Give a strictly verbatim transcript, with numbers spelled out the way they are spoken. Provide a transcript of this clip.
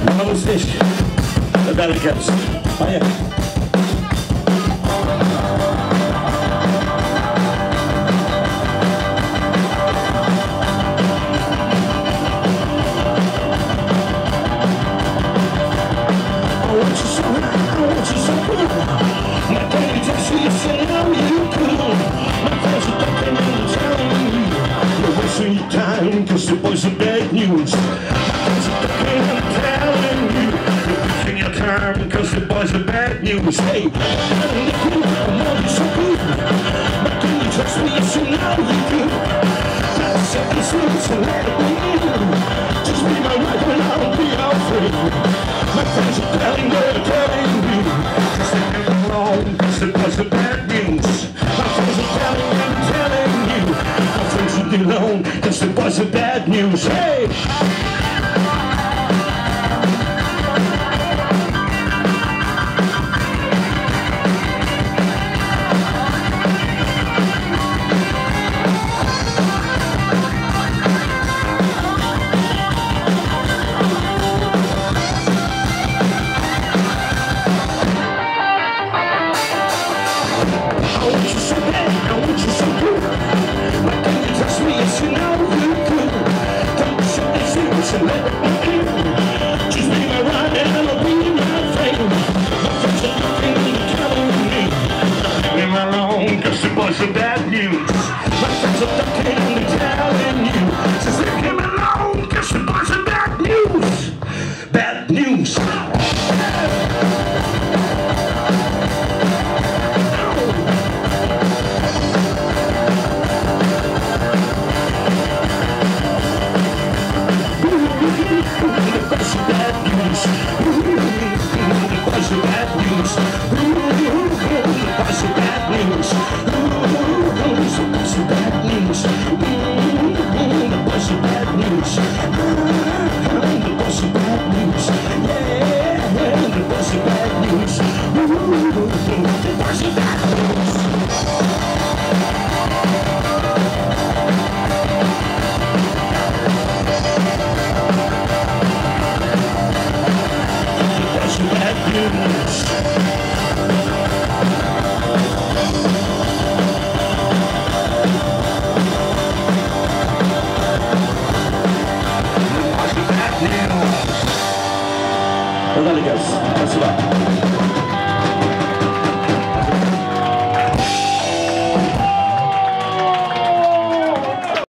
Вот здесь, далеко. Поехали. Cause the boys are bad news. I'm telling you, you're wasting your time because the boys are bad news. Hey, I know you're so good, but can you trust me? Yes, you know you do. Just set these rules and let it be you. Just be my wife and I'll be your friend. My friends are telling me, they're telling you. Just leave me alone because the boys are bad news. My friends are telling me, I'm telling you. My friends should be alone because the boys are bad news. Hey! I want you so bad, I want you so good. Why can't you trust me? Yes, you know you could. Don't show me serious and let me in. Just be my ride and I'll be my friend. My friends are looking and telling me. Leave me alone, cause the boys are bad news. My friends are looking and telling you. Just leave him alone, cause the boys are bad news. Bad news. Dale gas, así va.